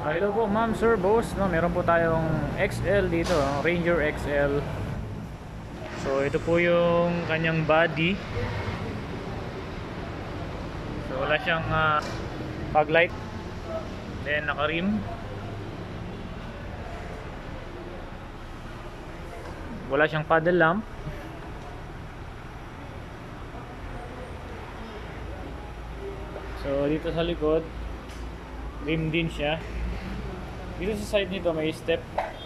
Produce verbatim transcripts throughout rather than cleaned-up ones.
Ah, hello po ma'am, sir, boss, no, meron po tayong X L dito, no? Ranger X L. So ito po yung kanyang body. So wala siyang uh, fog light. Then naka-rim. Wala siyang paddle lamp. So dito sa likod, rim din siya. Dito sa side nito may step,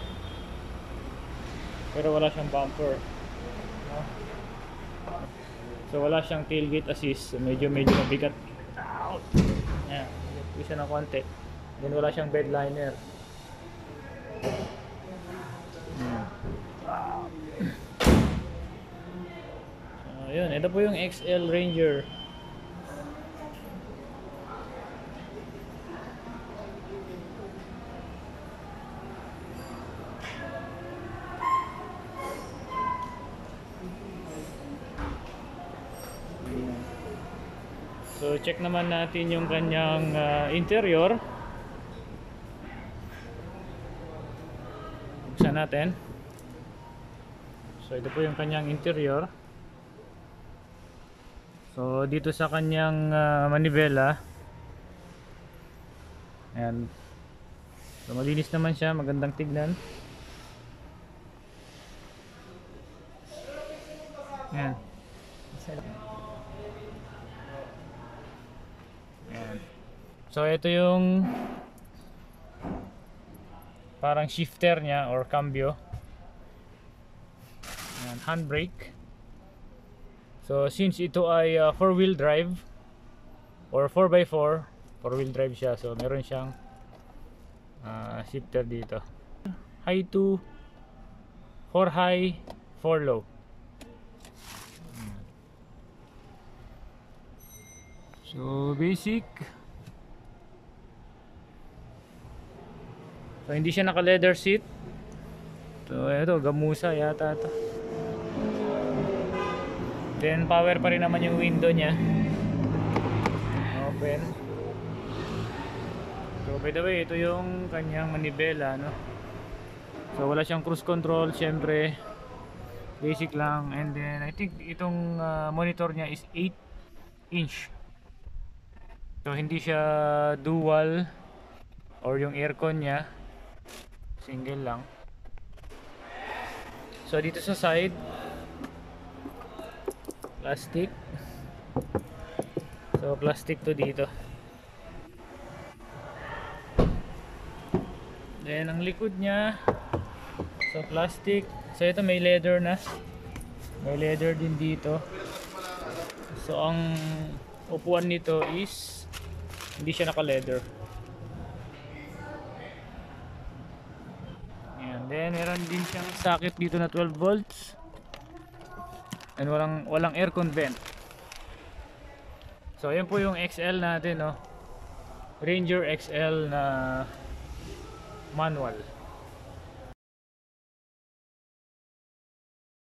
pero wala siyang bumper, no? So wala siyang tailgate assist, so medyo medyo mabigat. Yan, isa na konti. Then wala siyang bed liner. Hmm. So yun, ito po yung X L Ranger. So check naman natin yung kanyang uh, interior. Buksan natin. So ito po yung kanyang interior. So dito sa kanyang uh, manibela, ayan. So malinis naman siya, magandang tignan. Ayan. So ito yung parang shifter niya or cambio. Ayan, handbrake. So since ito ay uh, four wheel drive or four by four, four wheel drive siya, so meron siyang uh, shifter dito. High to four high, four low. So basic. So hindi siya naka leather seat. So ito, gamusa yata ito. Then power pa rin naman yung window niya. Open. So by the way, ito yung kanyang manibela, no? So wala siyang cruise control, syempre. Basic lang. And then I think itong uh, monitor niya is eight inch. So hindi siya dual or yung aircon niya, single lang. So dito sa side, plastic. So plastic to dito. Then ang likod niya, so plastic. So ito may leather na. May leather din dito. So ang upuan nito is hindi siya naka leather. Then meron din siyang socket dito na twelve volts. And walang walang aircon vent. So ayan po yung X L natin, no. Ranger X L na manual.